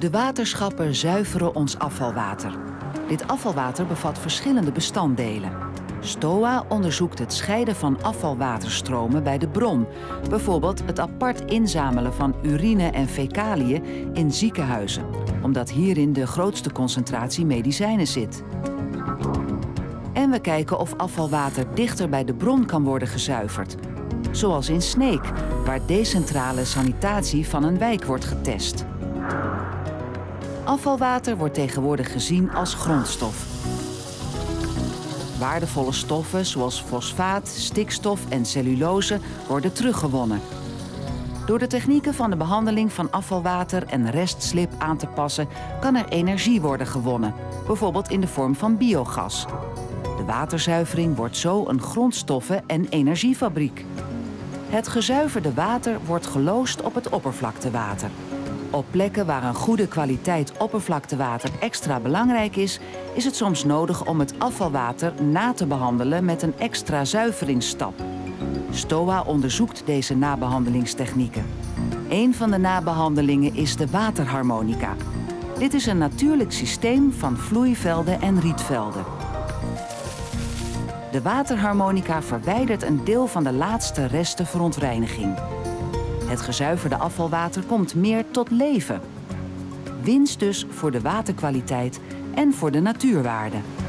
De waterschappen zuiveren ons afvalwater. Dit afvalwater bevat verschillende bestanddelen. STOA onderzoekt het scheiden van afvalwaterstromen bij de bron. Bijvoorbeeld het apart inzamelen van urine en fecaliën in ziekenhuizen, omdat hierin de grootste concentratie medicijnen zit. En we kijken of afvalwater dichter bij de bron kan worden gezuiverd. Zoals in Sneek, waar decentrale sanitatie van een wijk wordt getest. Afvalwater wordt tegenwoordig gezien als grondstof. Waardevolle stoffen zoals fosfaat, stikstof en cellulose worden teruggewonnen. Door de technieken van de behandeling van afvalwater en restslip aan te passen, kan er energie worden gewonnen, bijvoorbeeld in de vorm van biogas. De waterzuivering wordt zo een grondstoffen- en energiefabriek. Het gezuiverde water wordt geloosd op het oppervlaktewater. Op plekken waar een goede kwaliteit oppervlaktewater extra belangrijk is, is het soms nodig om het afvalwater na te behandelen met een extra zuiveringsstap. STOA onderzoekt deze nabehandelingstechnieken. Een van de nabehandelingen is de waterharmonica. Dit is een natuurlijk systeem van vloeivelden en rietvelden. De waterharmonica verwijdert een deel van de laatste resten verontreiniging. Het gezuiverde afvalwater komt meer tot leven. Winst dus voor de waterkwaliteit en voor de natuurwaarde.